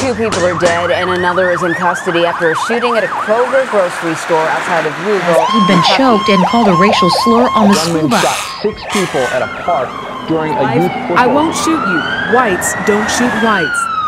2 people are dead and another is in custody after a shooting at a Kroger grocery store outside of Louisville. He'd been choked and called a racial slur on the school bus. Shot 6 people at a park during a youth football. I won't shoot you. Whites don't shoot whites.